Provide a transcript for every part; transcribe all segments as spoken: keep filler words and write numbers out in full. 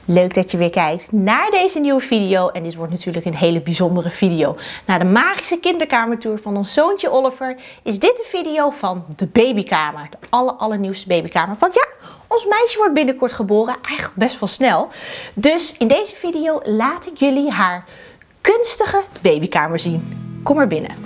Leuk dat je weer kijkt naar deze nieuwe video. En dit wordt natuurlijk een hele bijzondere video. Na de magische kinderkamertour van ons zoontje Oliver is dit de video van de babykamer. De aller, allernieuwste babykamer. Want ja, ons meisje wordt binnenkort geboren. Eigenlijk best wel snel. Dus in deze video laat ik jullie haar kunstige babykamer zien. Kom maar binnen.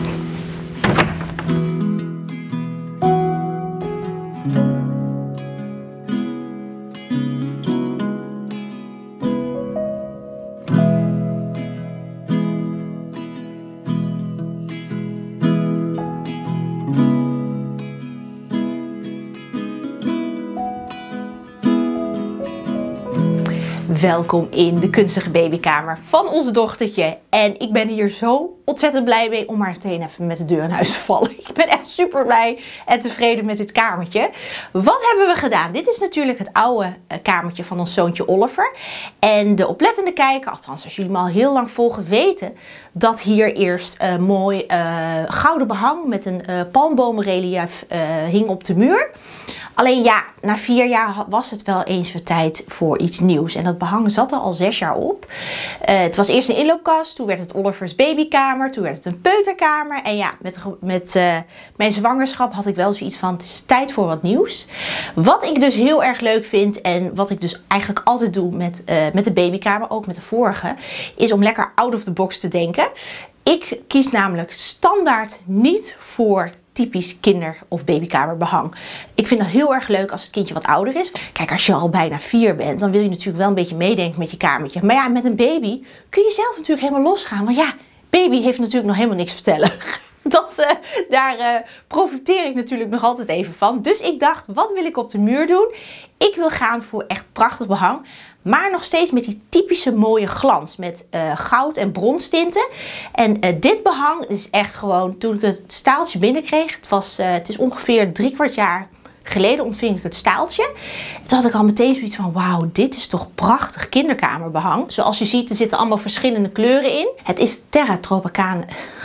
Welkom in de kunstige babykamer van onze dochtertje. En ik ben hier zo ontzettend blij mee om maar meteen even met de deur in huis te vallen. Ik ben echt super blij en tevreden met dit kamertje. Wat hebben we gedaan? Dit is natuurlijk het oude kamertje van ons zoontje Oliver. En de oplettende kijker, althans als jullie me al heel lang volgen, weten dat hier eerst uh, mooi uh, gouden behang met een uh, palmboomrelief uh, hing op de muur. Alleen ja, na vier jaar was het wel eens weer tijd voor iets nieuws. En dat behang zat er al zes jaar op. Uh, het was eerst een inloopkast, toen werd het Oliver's babykamer, toen werd het een peuterkamer. En ja, met, met uh, mijn zwangerschap had ik wel zoiets van, het is tijd voor wat nieuws. Wat ik dus heel erg leuk vind en wat ik dus eigenlijk altijd doe met, uh, met de babykamer, ook met de vorige, is om lekker out of the box te denken. Ik kies namelijk standaard niet voor typisch kinder- of babykamerbehang. Ik vind dat heel erg leuk als het kindje wat ouder is. Kijk, als je al bijna vier bent, dan wil je natuurlijk wel een beetje meedenken met je kamertje. Maar ja, met een baby kun je zelf natuurlijk helemaal losgaan. Want ja, baby heeft natuurlijk nog helemaal niks te vertellen. Dat, uh, daar uh, profiteer ik natuurlijk nog altijd even van. Dus ik dacht, wat wil ik op de muur doen? Ik wil gaan voor echt prachtig behang. Maar nog steeds met die typische mooie glans. Met uh, goud en bronstinten. En uh, dit behang is echt gewoon, toen ik het staaltje binnenkreeg. Het, was, uh, het is ongeveer drie kwart jaar geleden ontving ik het staaltje. Toen had ik al meteen zoiets van, wauw, dit is toch prachtig kinderkamerbehang. Zoals je ziet, er zitten allemaal verschillende kleuren in. Het is Terra Tropicana.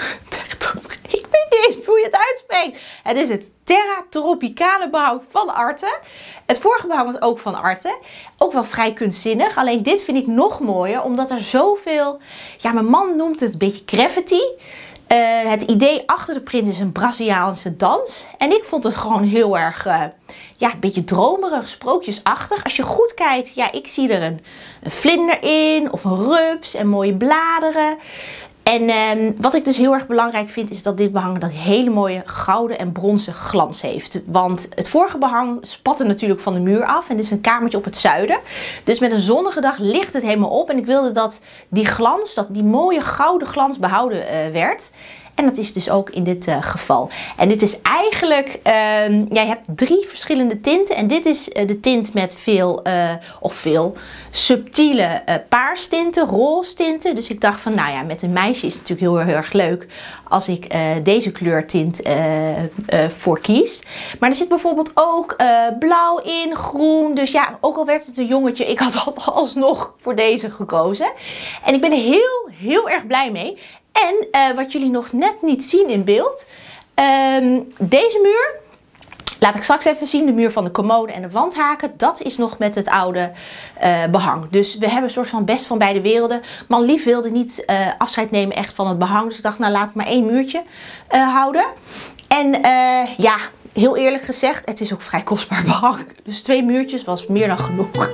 Ik weet niet eens hoe je het uitspreekt. Het is het Terra Tropicana behang van Arte. Het vorige behang was ook van Arte. Ook wel vrij kunstzinnig. Alleen dit vind ik nog mooier, omdat er zoveel... Ja, mijn man noemt het een beetje gravity. Uh, het idee achter de print is een Braziliaanse dans. En ik vond het gewoon heel erg, uh, ja, een beetje dromerig, sprookjesachtig. Als je goed kijkt, ja, ik zie er een, een vlinder in, of een rups en mooie bladeren. En uh, wat ik dus heel erg belangrijk vind, is dat dit behang dat hele mooie gouden en bronzen glans heeft. Want het vorige behang spatte natuurlijk van de muur af. En dit is een kamertje op het zuiden. Dus met een zonnige dag ligt het helemaal op. En ik wilde dat die glans, dat die mooie gouden glans behouden uh, werd. En dat is dus ook in dit uh, geval. En dit is eigenlijk, uh, ja, je hebt drie verschillende tinten. En dit is uh, de tint met veel, uh, of veel subtiele uh, paarstinten, roze tinten. Dus ik dacht van, nou ja, met een meisje is het natuurlijk heel, heel erg leuk als ik uh, deze kleurtint uh, uh, voor kies. Maar er zit bijvoorbeeld ook uh, blauw in, groen. Dus ja, ook al werd het een jongetje, ik had alsnog voor deze gekozen. En ik ben er heel, heel erg blij mee. En uh, wat jullie nog net niet zien in beeld, um, deze muur, laat ik straks even zien, de muur van de commode en de wandhaken, dat is nog met het oude uh, behang. Dus we hebben een soort van best van beide werelden. Man lief wilde niet uh, afscheid nemen echt van het behang, dus ik dacht, nou laat ik maar één muurtje uh, houden. En uh, ja, heel eerlijk gezegd, het is ook vrij kostbaar behang. Dus twee muurtjes was meer dan genoeg.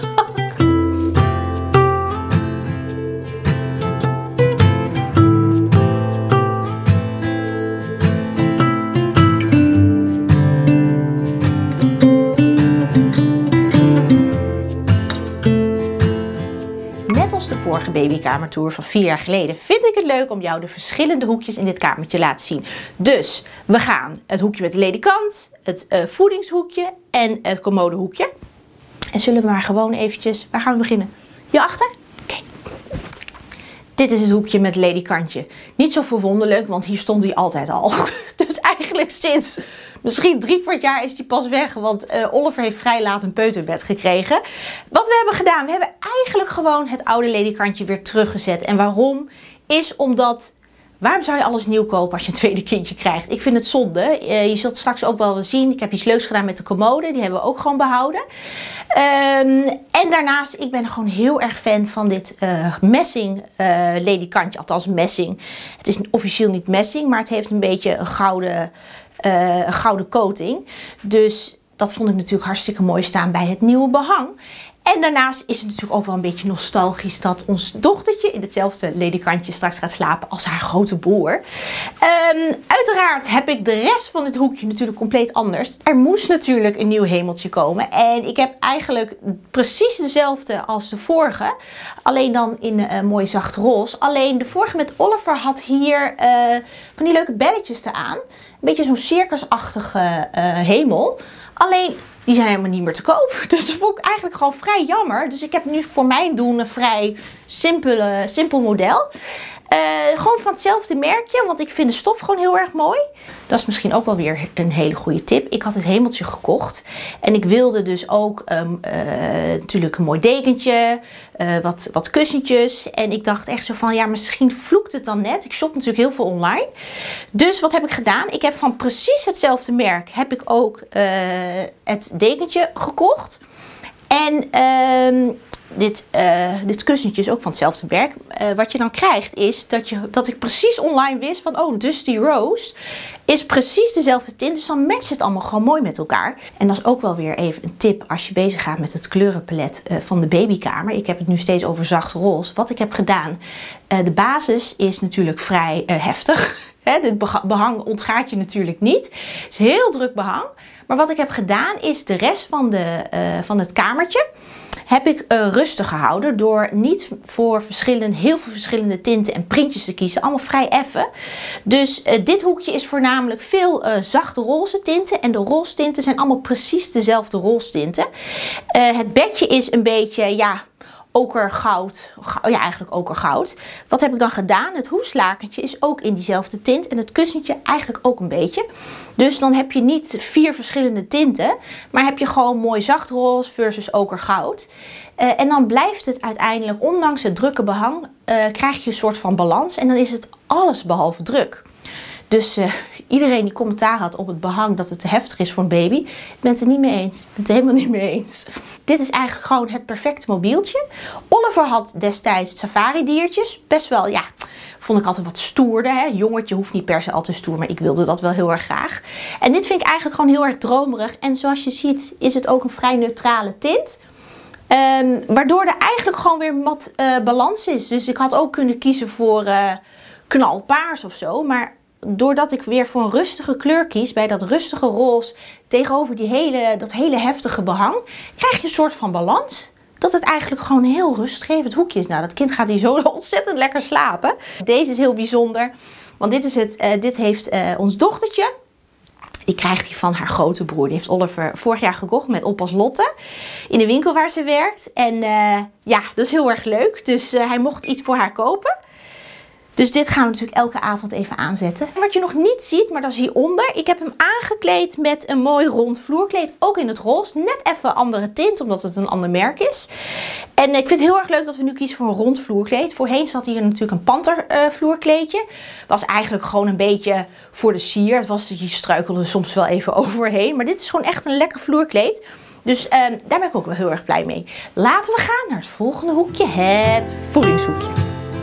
Vorige babykamertour van vier jaar geleden vind ik het leuk om jou de verschillende hoekjes in dit kamertje te laten zien. Dus we gaan het hoekje met de ledikant, het uh, voedingshoekje en het commodehoekje. En zullen we maar gewoon eventjes, waar gaan we beginnen? Hierachter? Oké. Okay. Dit is het hoekje met het ledikantje. Niet zo verwonderlijk, want hier stond hij altijd al. Dus eigenlijk sinds misschien drie kwart jaar is hij pas weg. Want uh, Oliver heeft vrij laat een peuterbed gekregen. Wat we hebben gedaan, we hebben eigenlijk gewoon het oude ledikantje weer teruggezet. En waarom? Is omdat Waarom zou je alles nieuw kopen als je een tweede kindje krijgt? Ik vind het zonde. Uh, je zult straks ook wel zien. Ik heb iets leuks gedaan met de commode. Die hebben we ook gewoon behouden. Um, en daarnaast, ik ben gewoon heel erg fan van dit uh, messing uh, ledikantje. Althans messing. Het is officieel niet messing, maar het heeft een beetje een gouden, uh, een gouden coating. Dus dat vond ik natuurlijk hartstikke mooi staan bij het nieuwe behang. En daarnaast is het natuurlijk ook wel een beetje nostalgisch dat ons dochtertje in hetzelfde ledikantje straks gaat slapen als haar grote broer. Um, uiteraard heb ik de rest van het hoekje natuurlijk compleet anders. Er moest natuurlijk een nieuw hemeltje komen. En ik heb eigenlijk precies dezelfde als de vorige. Alleen dan in een uh, mooi zacht roze. Alleen de vorige met Oliver had hier uh, van die leuke belletjes eraan. Een beetje zo'n circusachtige uh, hemel. Alleen die zijn helemaal niet meer te koop. Dus dat vond ik eigenlijk gewoon vrij jammer. Dus ik heb nu voor mijn doen een vrij simpele, simpel model. Uh, gewoon van hetzelfde merkje, want ik vind de stof gewoon heel erg mooi. Dat is misschien ook wel weer een hele goede tip. Ik had het hemeltje gekocht en ik wilde dus ook um, uh, natuurlijk een mooi dekentje, uh, wat, wat kussentjes. En ik dacht echt zo van, ja, misschien vloekt het dan net. Ik shop natuurlijk heel veel online. Dus wat heb ik gedaan? Ik heb van precies hetzelfde merk heb ik ook uh, het dekentje gekocht. En Uh, Dit, uh, dit kussentje is ook van hetzelfde merk. Uh, wat je dan krijgt is dat, je, dat ik precies online wist van, oh, Dusty Rose is precies dezelfde tint. Dus dan matcht het allemaal gewoon mooi met elkaar. En dat is ook wel weer even een tip als je bezig gaat met het kleurenpalet uh, van de babykamer. Ik heb het nu steeds over zacht roze. Wat ik heb gedaan, uh, de basis is natuurlijk vrij uh, heftig. Het behang ontgaat je natuurlijk niet. Het is heel druk behang. Maar wat ik heb gedaan is de rest van, de, uh, van het kamertje heb ik uh, rustig gehouden door niet voor verschillende, heel veel verschillende tinten en printjes te kiezen. Allemaal vrij effen. Dus uh, dit hoekje is voornamelijk veel uh, zachte roze tinten. En de roze tinten zijn allemaal precies dezelfde roze tinten. Uh, het bedje is een beetje, ja, okergoud. Ja, eigenlijk okergoud. Wat heb ik dan gedaan? Het hoeslakentje is ook in diezelfde tint. En het kussentje eigenlijk ook een beetje. Dus dan heb je niet vier verschillende tinten. Maar heb je gewoon mooi zacht roze versus okergoud. Uh, en dan blijft het uiteindelijk, ondanks het drukke behang, uh, krijg je een soort van balans. En dan is het alles behalve druk. Dus uh, iedereen die commentaar had op het behang dat het te heftig is voor een baby, ik ben het er niet mee eens. Ik ben het er helemaal niet mee eens. Dit is eigenlijk gewoon het perfecte mobieltje. Oliver had destijds safari diertjes. Best wel, ja, vond ik altijd wat stoerder. Hè? Jongetje hoeft niet per se altijd stoer, maar ik wilde dat wel heel erg graag. En dit vind ik eigenlijk gewoon heel erg dromerig. En zoals je ziet is het ook een vrij neutrale tint. Um, waardoor er eigenlijk gewoon weer wat uh, balans is. Dus ik had ook kunnen kiezen voor uh, knalpaars of zo. Maar doordat ik weer voor een rustige kleur kies, bij dat rustige roze tegenover die hele, dat hele heftige behang, krijg je een soort van balans. Dat het eigenlijk gewoon een heel rustgevend hoekje is. Nou, dat kind gaat hier zo ontzettend lekker slapen. Deze is heel bijzonder, want dit, is het, uh, dit heeft uh, ons dochtertje. Die krijgt hij van haar grote broer. Die heeft Oliver vorig jaar gekocht met oppas Lotte. In de winkel waar ze werkt. En uh, ja, dat is heel erg leuk. Dus uh, hij mocht iets voor haar kopen. Dus dit gaan we natuurlijk elke avond even aanzetten. En wat je nog niet ziet, maar dat is hieronder. Ik heb hem aangekleed met een mooi rond vloerkleed. Ook in het roze. Net even een andere tint, omdat het een ander merk is. En ik vind het heel erg leuk dat we nu kiezen voor een rond vloerkleed. Voorheen zat hier natuurlijk een panter uh, vloerkleedje. Was eigenlijk gewoon een beetje voor de sier. Het was, je struikelde soms wel even overheen. Maar dit is gewoon echt een lekker vloerkleed. Dus uh, daar ben ik ook wel heel erg blij mee. Laten we gaan naar het volgende hoekje. Het voedingshoekje.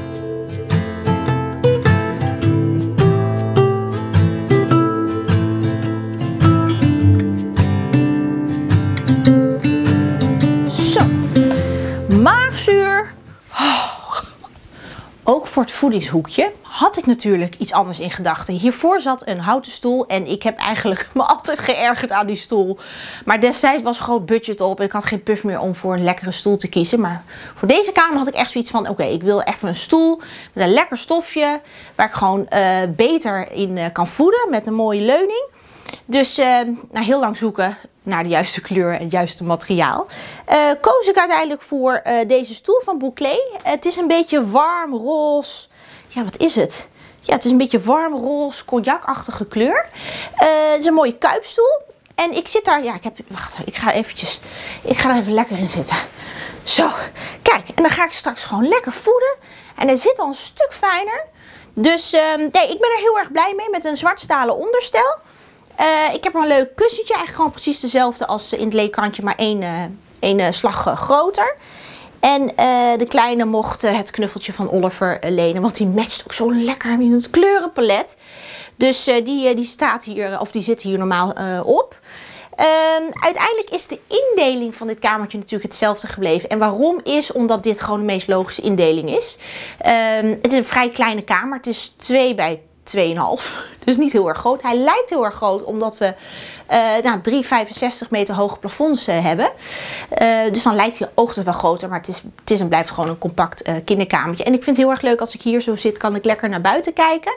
Maagzuur. Oh. Ook voor het voedingshoekje had ik natuurlijk iets anders in gedachten. Hiervoor zat een houten stoel en ik heb eigenlijk me altijd geërgerd aan die stoel. Maar destijds was gewoon budget op en ik had geen puff meer om voor een lekkere stoel te kiezen. Maar voor deze kamer had ik echt zoiets van, oké, okay, ik wil even een stoel met een lekker stofje waar ik gewoon uh, beter in uh, kan voeden met een mooie leuning. Dus uh, na heel lang zoeken naar de juiste kleur en het juiste materiaal, Uh, koos ik uiteindelijk voor uh, deze stoel van Bouclé. Uh, het is een beetje warm roze. Ja, wat is het? Ja, het is een beetje warm roze, cognacachtige kleur. Uh, het is een mooie kuipstoel. En ik zit daar, ja, ik heb, wacht, ik ga eventjes, ik ga er even lekker in zitten. Zo, kijk, en dan ga ik straks gewoon lekker voeden. En hij zit al een stuk fijner. Dus uh, nee, ik ben er heel erg blij mee met een zwart stalen onderstel. Uh, ik heb er een leuk kussentje. Eigenlijk gewoon precies dezelfde als in het leekkantje, maar één, uh, één uh, slag uh, groter. En uh, de kleine mocht uh, het knuffeltje van Oliver uh, lenen. Want die matcht ook zo lekker in het kleurenpalet. Dus uh, die, uh, die staat hier, of die zit hier normaal uh, op. Uh, uiteindelijk is de indeling van dit kamertje natuurlijk hetzelfde gebleven. En waarom is? Omdat dit gewoon de meest logische indeling is. Uh, het is een vrij kleine kamer. Het is twee bij twee komma vijf. Dus niet heel erg groot. Hij lijkt heel erg groot omdat we uh, nou, drie komma vijfenzestig meter hoge plafonds uh, hebben. Uh, dus dan lijkt hij oogstens wel groter. Maar het is, het is en blijft gewoon een compact uh, kinderkamertje. En ik vind het heel erg leuk als ik hier zo zit, kan ik lekker naar buiten kijken.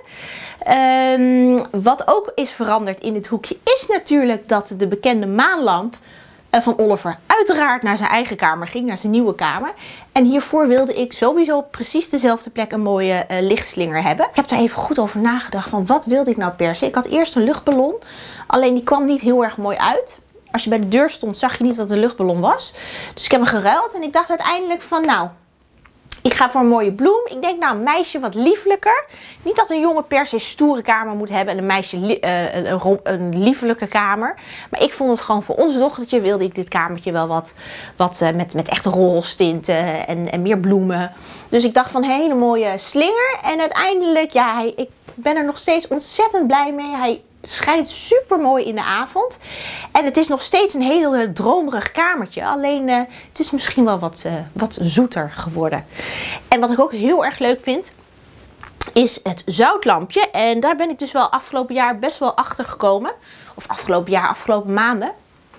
Um, wat ook is veranderd in dit hoekje is natuurlijk dat de bekende maanlamp van Oliver uiteraard naar zijn eigen kamer ging, naar zijn nieuwe kamer. En hiervoor wilde ik sowieso op precies dezelfde plek een mooie uh, lichtslinger hebben. Ik heb daar even goed over nagedacht van wat wilde ik nou per se. Ik had eerst een luchtballon, alleen die kwam niet heel erg mooi uit. Als je bij de deur stond zag je niet dat het een luchtballon was. Dus ik heb hem geruild en ik dacht uiteindelijk van nou, ik ga voor een mooie bloem. Ik denk nou een meisje wat lieflijker. Niet dat een jongen per se stoere kamer moet hebben en een meisje uh, een, een, een lieflijke kamer. Maar ik vond het gewoon voor ons dochtertje wilde ik dit kamertje wel wat, wat uh, met, met echt roze tinten en, en meer bloemen. Dus ik dacht van een hele mooie slinger. En uiteindelijk, ja, hij, ik ben er nog steeds ontzettend blij mee. Hij schijnt super mooi in de avond. En het is nog steeds een heel uh, dromerig kamertje. Alleen uh, het is misschien wel wat, uh, wat zoeter geworden. En wat ik ook heel erg leuk vind, is het zoutlampje. En daar ben ik dus wel afgelopen jaar best wel achter gekomen. Of afgelopen jaar, afgelopen maanden.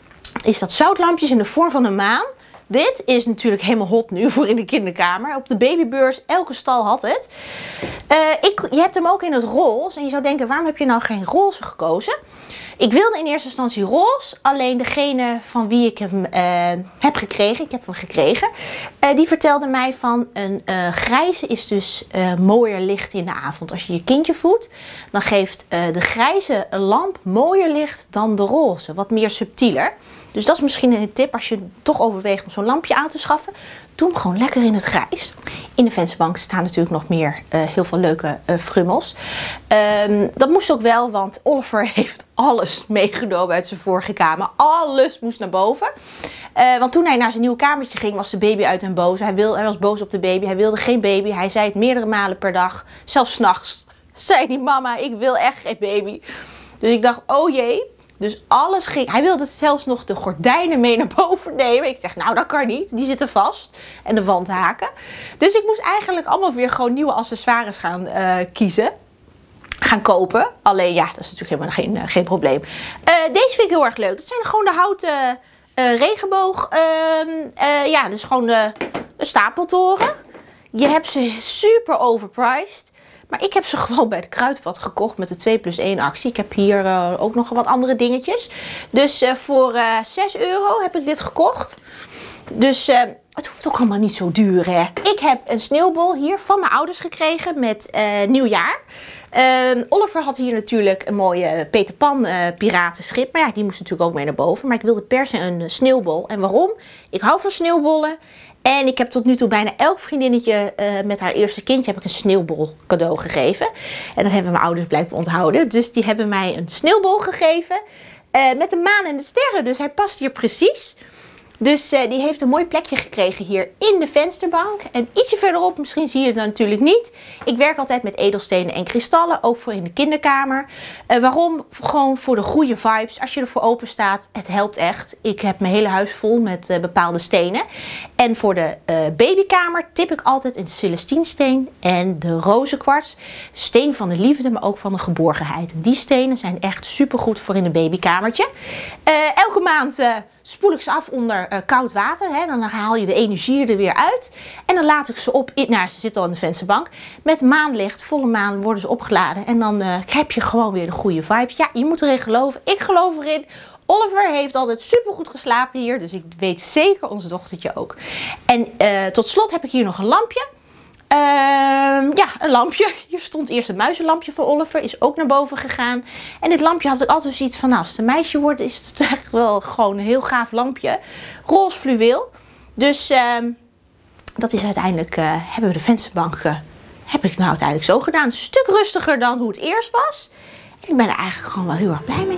Is dat zoutlampjes in de vorm van een maan. Dit is natuurlijk helemaal hot nu voor in de kinderkamer. Op de babybeurs, elke stal had het. Uh, ik, je hebt hem ook in het roze. En je zou denken, waarom heb je nou geen roze gekozen? Ik wilde in eerste instantie roze. Alleen degene van wie ik hem uh, heb gekregen, ik heb hem gekregen. Uh, die vertelde mij van een uh, grijze is dus uh, mooier licht in de avond. Als je je kindje voedt, dan geeft uh, de grijze lamp mooier licht dan de roze. Wat meer subtieler. Dus dat is misschien een tip als je toch overweegt om zo'n lampje aan te schaffen. Doe hem gewoon lekker in het grijs. In de vensterbank staan natuurlijk nog meer uh, heel veel leuke uh, frummels. Um, dat moest ook wel, want Oliver heeft alles meegenomen uit zijn vorige kamer. Alles moest naar boven. Uh, want toen hij naar zijn nieuwe kamertje ging, was de baby uit en boos. Hij, wil, hij was boos op de baby. Hij wilde geen baby. Hij zei het meerdere malen per dag. Zelfs 's nachts zei hij, mama, ik wil echt geen baby. Dus ik dacht, oh jee. Dus alles ging. Hij wilde zelfs nog de gordijnen mee naar boven nemen. Ik zeg, nou dat kan niet. Die zitten vast. En de wandhaken. Dus ik moest eigenlijk allemaal weer gewoon nieuwe accessoires gaan uh, kiezen. Gaan kopen. Alleen ja, dat is natuurlijk helemaal geen, uh, geen probleem. Uh, deze vind ik heel erg leuk. Dat zijn gewoon de houten uh, regenboog. Uh, uh, ja, dus gewoon uh, een stapeltoren. Je hebt ze super overpriced. Maar ik heb ze gewoon bij de Kruidvat gekocht met de twee plus één actie. Ik heb hier uh, ook nog wat andere dingetjes. Dus uh, voor uh, zes euro heb ik dit gekocht. Dus uh, het hoeft ook allemaal niet zo duur, hè. Ik heb een sneeuwbol hier van mijn ouders gekregen met uh, nieuwjaar. Uh, Oliver had hier natuurlijk een mooie Peter Pan uh, piratenschip. Maar ja, die moest natuurlijk ook mee naar boven. Maar ik wilde per se een uh, sneeuwbol. En waarom? Ik hou van sneeuwbollen. En ik heb tot nu toe bijna elk vriendinnetje uh, met haar eerste kindje heb ik een sneeuwbol cadeau gegeven. En dat hebben mijn ouders blijkbaar onthouden. Dus die hebben mij een sneeuwbol gegeven uh, met de maan en de sterren. Dus hij past hier precies. Dus uh, die heeft een mooi plekje gekregen hier in de vensterbank. En ietsje verderop, misschien zie je het natuurlijk niet. Ik werk altijd met edelstenen en kristallen, ook voor in de kinderkamer. Uh, waarom? Gewoon voor de goede vibes. Als je ervoor open staat, het helpt echt. Ik heb mijn hele huis vol met uh, bepaalde stenen. En voor de uh, babykamer tip ik altijd een celestiensteen en de rozenkwarts. Steen van de liefde, maar ook van de geborgenheid. Die stenen zijn echt super goed voor in een babykamertje. Uh, elke maand Uh, spoel ik ze af onder uh, koud water. Hè. Dan haal je de energie er weer uit. En dan laat ik ze op. In, nou, ze zitten al in de vensterbank. Met maanlicht, volle maan, worden ze opgeladen. En dan uh, heb je gewoon weer de goede vibes. Ja, je moet erin geloven. Ik geloof erin. Oliver heeft altijd super goed geslapen hier. Dus ik weet zeker onze dochtertje ook. En uh, tot slot heb ik hier nog een lampje. Uh, ja, een lampje. Hier stond eerst een muizenlampje voor Oliver. Is ook naar boven gegaan. En dit lampje had ik altijd zoiets van, nou, als het een meisje wordt, is het echt wel gewoon een heel gaaf lampje. Roze fluweel. Dus uh, dat is uiteindelijk, uh, hebben we de vensterbank uh, heb ik nou uiteindelijk zo gedaan. Een stuk rustiger dan hoe het eerst was. En ik ben er eigenlijk gewoon wel heel erg blij mee.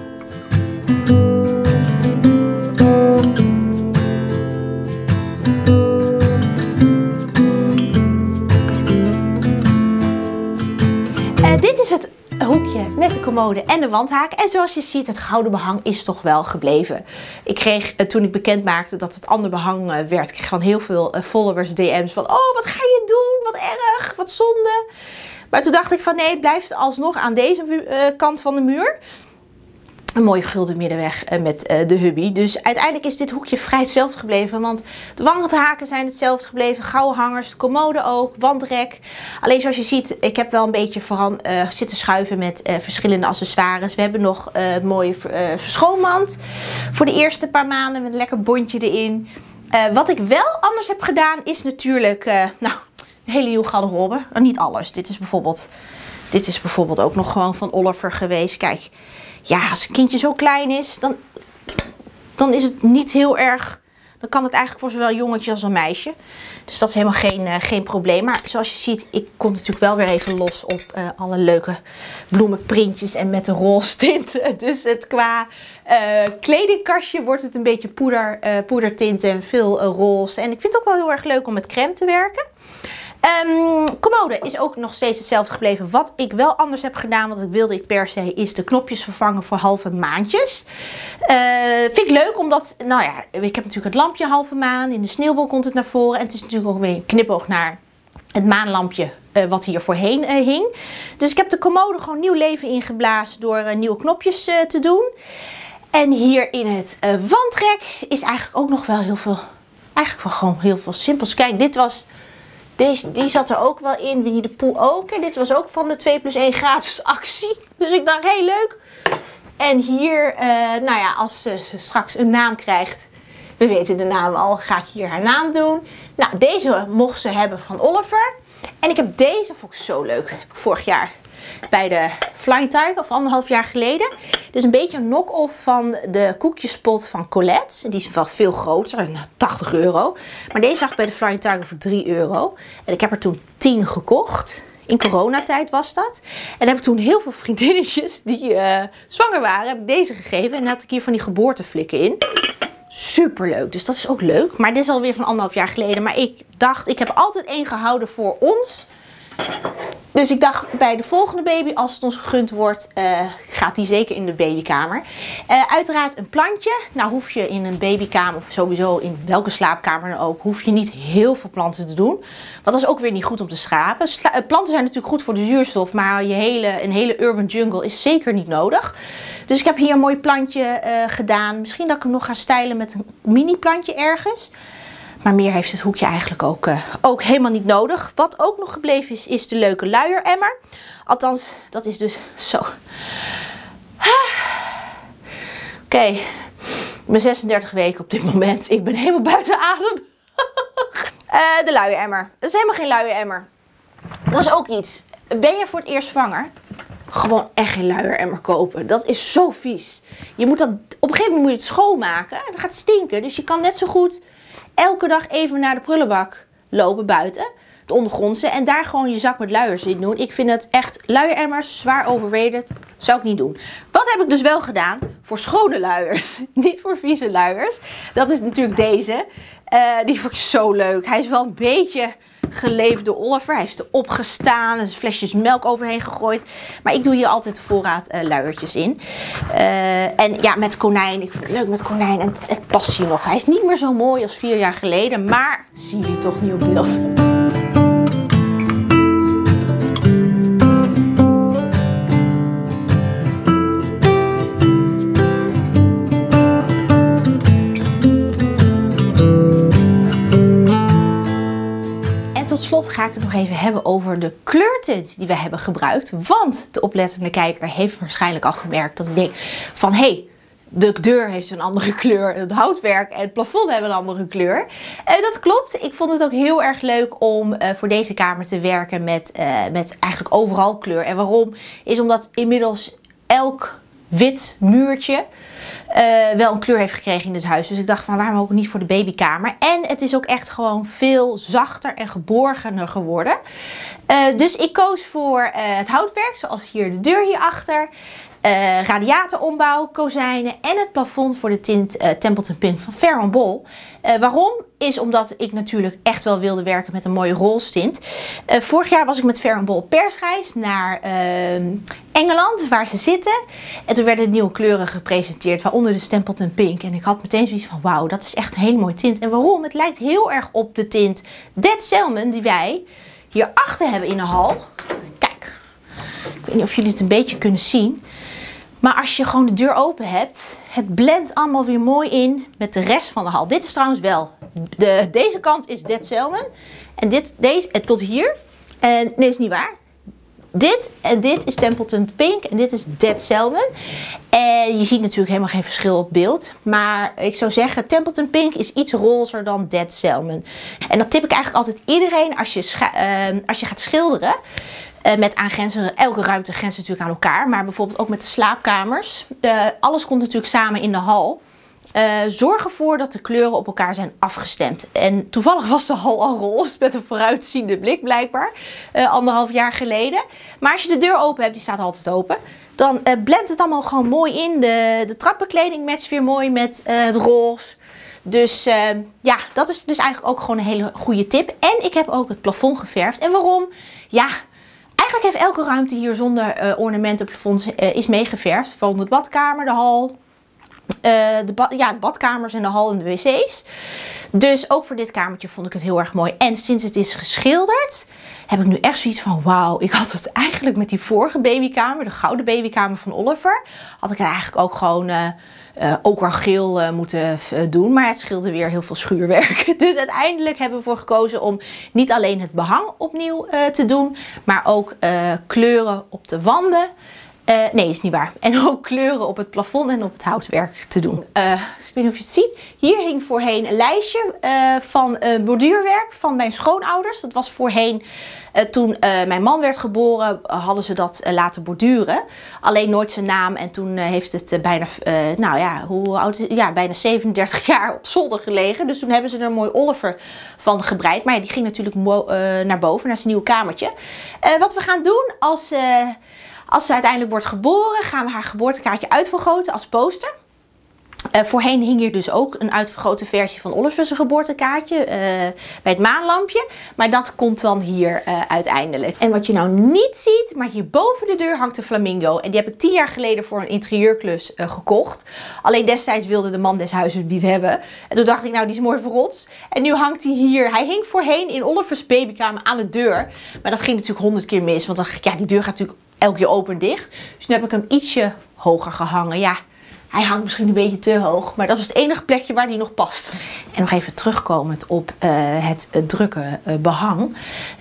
Uh, dit is het hoekje met de commode en de wandhaak. En zoals je ziet, het gouden behang is toch wel gebleven. Ik kreeg, uh, toen ik bekend maakte dat het ander behang uh, werd, ik kreeg gewoon heel veel uh, followers D M's van, oh, wat ga je doen? Wat erg, wat zonde. Maar toen dacht ik van, nee, het blijft alsnog aan deze uh, kant van de muur. Een mooie gulden middenweg met uh, de hubby. Dus uiteindelijk is dit hoekje vrij hetzelfde gebleven. Want de wandhaken zijn hetzelfde gebleven. Gouden hangers, de commode ook, wandrek. Alleen zoals je ziet, ik heb wel een beetje vooral uh, zitten schuiven met uh, verschillende accessoires. We hebben nog uh, het mooie uh, verschoonmand. Voor de eerste paar maanden met een lekker bondje erin. Uh, wat ik wel anders heb gedaan is natuurlijk, uh, nou, een hele nieuwe garderobe. Uh, niet alles. Dit is bijvoorbeeld, dit is bijvoorbeeld ook nog gewoon van Oliver geweest. Kijk. Ja, als een kindje zo klein is, dan, dan is het niet heel erg. Dan kan het eigenlijk voor zowel een jongetje als een meisje. Dus dat is helemaal geen, uh, geen probleem. Maar zoals je ziet, ik kon natuurlijk wel weer even los op uh, alle leuke bloemenprintjes en met de roze tinten. Dus het qua uh, kledingkastje wordt het een beetje poeder, uh, poedertint en veel uh, roze. En ik vind het ook wel heel erg leuk om met crème te werken. Um, commode is ook nog steeds hetzelfde gebleven. Wat ik wel anders heb gedaan, want dat wilde ik per se, is de knopjes vervangen voor halve maandjes. Uh, vind ik leuk, omdat, nou ja, ik heb natuurlijk het lampje halve maan. In de sneeuwbol komt het naar voren. En het is natuurlijk ook weer een knipoog naar het maanlampje uh, wat hier voorheen uh, hing. Dus ik heb de commode gewoon nieuw leven ingeblazen door uh, nieuwe knopjes uh, te doen. En hier in het uh, wandrek is eigenlijk ook nog wel heel veel, eigenlijk wel gewoon heel veel simpels. Kijk, dit was... Deze, die zat er ook wel in, Winnie de Pooh ook. En dit was ook van de twee plus één gratis actie. Dus ik dacht, heel leuk. En hier, uh, nou ja, als ze, ze straks een naam krijgt, we weten de naam al, ga ik hier haar naam doen. Nou, deze mocht ze hebben van Oliver. En ik heb deze, vond ik zo leuk, heb ik vorig jaar bij de Flying Tiger, of anderhalf jaar geleden. Dit is een beetje een knock-off van de koekjespot van Colette. Die is wel veel groter, tachtig euro. Maar deze zag ik bij de Flying Tiger voor drie euro. En ik heb er toen tien gekocht. In coronatijd was dat. En dan heb ik toen heel veel vriendinnetjes die uh, zwanger waren, heb ik deze gegeven. En dan had ik hier van die geboorteflikken in. Super leuk, dus dat is ook leuk. Maar dit is alweer van anderhalf jaar geleden. Maar ik dacht, ik heb altijd één gehouden voor ons. Dus ik dacht, bij de volgende baby, als het ons gegund wordt, uh, gaat die zeker in de babykamer. Uh, uiteraard een plantje. Nou hoef je in een babykamer, of sowieso in welke slaapkamer dan ook, hoef je niet heel veel planten te doen. Want dat is ook weer niet goed om te schrapen. Sla planten zijn natuurlijk goed voor de zuurstof, maar je hele, een hele urban jungle is zeker niet nodig. Dus ik heb hier een mooi plantje uh, gedaan. Misschien dat ik hem nog ga stylen met een mini plantje ergens. Maar meer heeft het hoekje eigenlijk ook, uh, ook helemaal niet nodig. Wat ook nog gebleven is, is de leuke luieremmer. Althans, dat is dus zo. Oké, okay. Ik ben zesendertig weken op dit moment. Ik ben helemaal buiten adem. uh, de luieremmer. Dat is helemaal geen luieremmer. Dat is ook iets. Ben je voor het eerst zwanger? Gewoon echt geen luieremmer kopen. Dat is zo vies. Je moet dat, op een gegeven moment moet je het schoonmaken. Dat gaat stinken. Dus je kan net zo goed elke dag even naar de prullenbak lopen buiten. De ondergrondse. En daar gewoon je zak met luiers in doen. Ik vind het echt, luieremmers, zwaar overrated. Zou ik niet doen. Wat heb ik dus wel gedaan? Voor schone luiers. Niet voor vieze luiers. Dat is natuurlijk deze. Uh, die vond ik zo leuk. Hij is wel een beetje geleefd door Oliver. Hij heeft erop gestaan. Er zijn flesjes melk overheen gegooid. Maar ik doe hier altijd de voorraad uh, luiertjes in. Uh, en ja, met konijn. Ik vind het leuk met konijn. En het, het past hier nog. Hij is niet meer zo mooi als vier jaar geleden. Maar zien jullie toch niet op beeld. Tot slot ga ik het nog even hebben over de kleurtint die we hebben gebruikt. Want de oplettende kijker heeft waarschijnlijk al gemerkt dat ik denk van hé, hey, de deur heeft een andere kleur, het houtwerk en het plafond hebben een andere kleur. En dat klopt. Ik vond het ook heel erg leuk om uh, voor deze kamer te werken met, uh, met eigenlijk overal kleur. En waarom? Is omdat inmiddels elk wit muurtje uh, wel een kleur heeft gekregen in het huis. Dus ik dacht van waarom ook niet voor de babykamer. En het is ook echt gewoon veel zachter en geborgener geworden. Uh, dus ik koos voor uh, het houtwerk, zoals hier de deur hierachter. Uh, radiatorombouw, kozijnen en het plafond voor de tint uh, Templeton Pink van Fair Ball. Uh, waarom? Is omdat ik natuurlijk echt wel wilde werken met een mooie roze tint. Uh, vorig jaar was ik met Fair Ball op persreis naar uh, Engeland, waar ze zitten. En toen werden de nieuwe kleuren gepresenteerd, waaronder de Templeton Pink. En ik had meteen zoiets van, wauw, dat is echt een hele mooie tint. En waarom? Het lijkt heel erg op de tint Dead Salmon die wij hierachter hebben in de hal. Kijk, ik weet niet of jullie het een beetje kunnen zien. Maar als je gewoon de deur open hebt, het blendt allemaal weer mooi in met de rest van de hal. Dit is trouwens wel, de, deze kant is Dead Salmon. En dit, deze, en tot hier. En nee, is niet waar. Dit en dit is Templeton Pink en dit is Dead Salmon. En je ziet natuurlijk helemaal geen verschil op beeld. Maar ik zou zeggen, Templeton Pink is iets rozer dan Dead Salmon. En dat tip ik eigenlijk altijd iedereen als je, uh, als je gaat schilderen. Uh, met aangrenzende, elke ruimte grenst natuurlijk aan elkaar. Maar bijvoorbeeld ook met de slaapkamers. Uh, alles komt natuurlijk samen in de hal. Uh, zorg ervoor dat de kleuren op elkaar zijn afgestemd. En toevallig was de hal al roze met een vooruitziende blik blijkbaar. Uh, anderhalf jaar geleden. Maar als je de deur open hebt, die staat altijd open. Dan uh, blendt het allemaal gewoon mooi in. De, de trappenkleding matcht weer mooi met uh, het roze. Dus uh, ja, dat is dus eigenlijk ook gewoon een hele goede tip. En ik heb ook het plafond geverfd. En waarom? Ja... Eigenlijk heeft elke ruimte hier zonder uh, ornamenten plafonds uh, is meegeverfd. Van de badkamer, de hal, uh, de, ba ja, de badkamers en de hal en de wc's. Dus ook voor dit kamertje vond ik het heel erg mooi. En sinds het is geschilderd, heb ik nu echt zoiets van wauw. Ik had het eigenlijk met die vorige babykamer, de gouden babykamer van Oliver, had ik het eigenlijk ook gewoon... Uh, Uh, ook al geel uh, moeten uh, doen, maar het scheelde weer heel veel schuurwerk. Dus uiteindelijk hebben we ervoor gekozen om niet alleen het behang opnieuw uh, te doen, maar ook uh, kleuren op de wanden. Uh, nee, is niet waar. En ook kleuren op het plafond en op het houtwerk te doen. Uh, ik weet niet of je het ziet. Hier hing voorheen een lijstje uh, van uh, borduurwerk van mijn schoonouders. Dat was voorheen, uh, toen uh, mijn man werd geboren, uh, hadden ze dat uh, laten borduren. Alleen nooit zijn naam. En toen uh, heeft het uh, bijna, uh, nou ja, hoe oud is het? Ja, bijna zevenendertig jaar op zolder gelegen. Dus toen hebben ze er een mooi Oliver van gebreid. Maar ja, die ging natuurlijk uh, naar boven, naar zijn nieuwe kamertje. Uh, wat we gaan doen als... Uh, Als ze uiteindelijk wordt geboren, gaan we haar geboortekaartje uitvergroten als poster. Uh, voorheen hing hier dus ook een uitvergrote versie van Oliver's geboortekaartje uh, bij het maanlampje. Maar dat komt dan hier uh, uiteindelijk. En wat je nou niet ziet, maar hier boven de deur hangt een flamingo. En die heb ik tien jaar geleden voor een interieurklus uh, gekocht. Alleen destijds wilde de man des huizes het niet hebben. En toen dacht ik, nou die is mooi voor ons. En nu hangt hij hier. Hij hing voorheen in Oliver's babykamer aan de deur. Maar dat ging natuurlijk honderd keer mis. Want dan, ja, die deur gaat natuurlijk elke keer open en dicht. Dus nu heb ik hem ietsje hoger gehangen. Ja. Hij hangt misschien een beetje te hoog, maar dat was het enige plekje waar die nog past. En nog even terugkomend op uh, het uh, drukke uh, behang.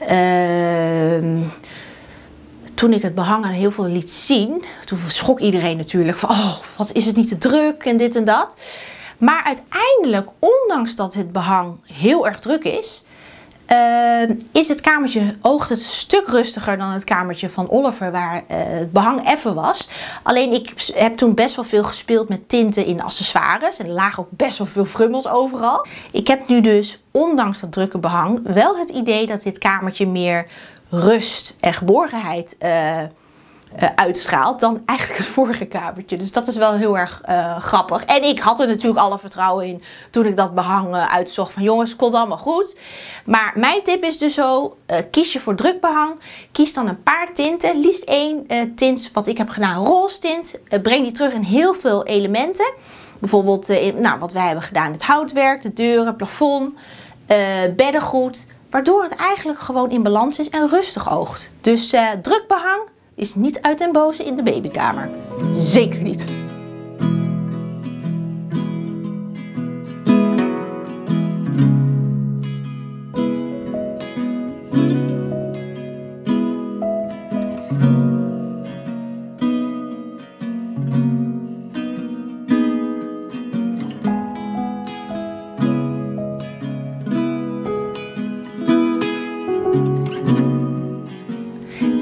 Uh, toen ik het behang aan heel veel liet zien, toen schrok iedereen natuurlijk van, oh, wat is het niet te druk en dit en dat. Maar uiteindelijk, ondanks dat het behang heel erg druk is, Uh, is het kamertje oogt het een stuk rustiger dan het kamertje van Oliver, waar uh, het behang effen was. Alleen ik heb toen best wel veel gespeeld met tinten in accessoires. En er lagen ook best wel veel frummels overal. Ik heb nu dus, ondanks dat drukke behang, wel het idee dat dit kamertje meer rust en geborgenheid uh, Uh, uitstraalt dan eigenlijk het vorige kamertje. Dus dat is wel heel erg uh, grappig. En ik had er natuurlijk alle vertrouwen in toen ik dat behang uh, uitzocht. Van jongens, het komt allemaal goed. Maar mijn tip is dus zo, uh, kies je voor druk behang. Kies dan een paar tinten. Liefst één uh, tint, wat ik heb gedaan, roze tint. Uh, breng die terug in heel veel elementen. Bijvoorbeeld uh, in, nou, wat wij hebben gedaan. Het houtwerk, de deuren, plafond, uh, beddengoed. Waardoor het eigenlijk gewoon in balans is en rustig oogt. Dus uh, druk behang is niet uit den boze in de babykamer. Zeker niet.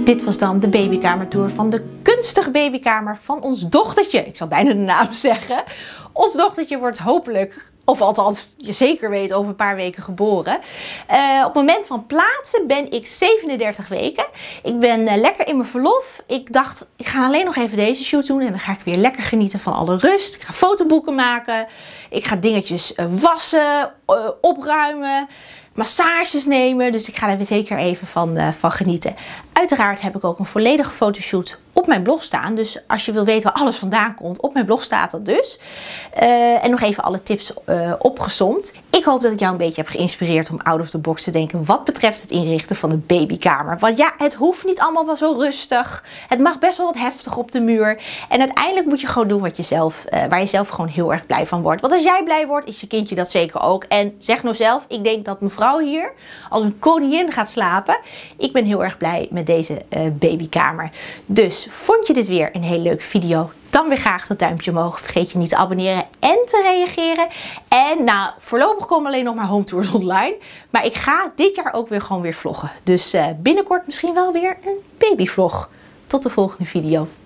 Dit was dan de babykamertour van de kunstige babykamer van ons dochtertje. Ik zal bijna de naam zeggen. Ons dochtertje wordt hopelijk, of althans je zeker weet, over een paar weken geboren. Uh, op het moment van plaatsen ben ik zevenendertig weken. Ik ben uh, lekker in mijn verlof. Ik dacht, ik ga alleen nog even deze shoot doen en dan ga ik weer lekker genieten van alle rust. Ik ga fotoboeken maken. Ik ga dingetjes uh, wassen, uh, opruimen, massages nemen. Dus ik ga er zeker even van, uh, van genieten. Uiteraard heb ik ook een volledige fotoshoot op mijn blog staan. Dus als je wil weten waar alles vandaan komt, op mijn blog staat dat dus. Uh, en nog even alle tips uh, opgesomd. Ik hoop dat ik jou een beetje heb geïnspireerd om out of the box te denken wat betreft het inrichten van de babykamer. Want ja, het hoeft niet allemaal wel zo rustig. Het mag best wel wat heftig op de muur. En uiteindelijk moet je gewoon doen wat je zelf, uh, waar je zelf gewoon heel erg blij van wordt. Want als jij blij wordt, is je kindje dat zeker ook. En zeg nou zelf, ik denk dat mevrouw hier als een koningin gaat slapen. Ik ben heel erg blij met deze uh, babykamer. Dus vond je dit weer een hele leuke video? Dan weer graag dat duimpje omhoog. Vergeet je niet te abonneren en te reageren. En nou, voorlopig komen alleen nog maar home tours online. Maar ik ga dit jaar ook weer gewoon weer vloggen. Dus uh, binnenkort misschien wel weer een babyvlog. Tot de volgende video.